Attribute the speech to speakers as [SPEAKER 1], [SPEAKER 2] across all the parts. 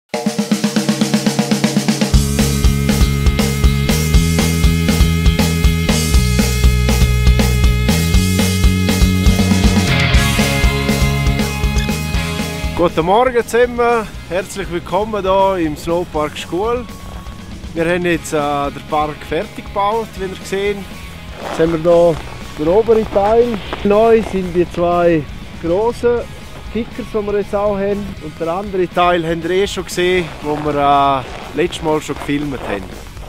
[SPEAKER 1] Guten Morgen zusammen, herzlich willkommen hier im Snowpark Schkuhl. Wir haben jetzt den Park fertig gebaut, wie ihr seht. Jetzt haben wir hier den oberen Teil. Neu sind die zwei grossen Kickers, die wir jetzt auch haben. Und den anderen Teil habt ihr schon gesehen, wo wir letztes Mal schon gefilmt haben.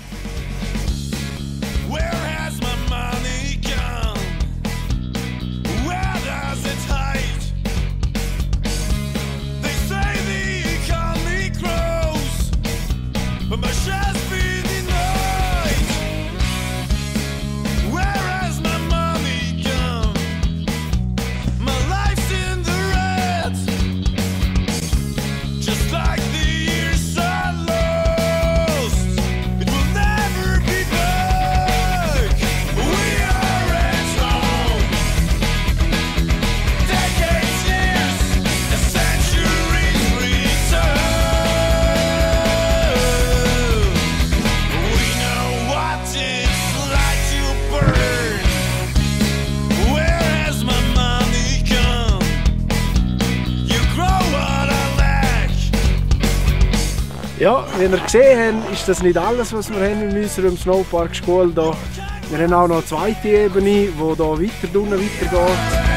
[SPEAKER 1] Ja, wie ihr gesehen habt, ist das nicht alles, was wir haben in unserem Snowpark Schkuhl hier. Wir haben auch noch eine zweite Ebene, die hier weiter unten weitergeht.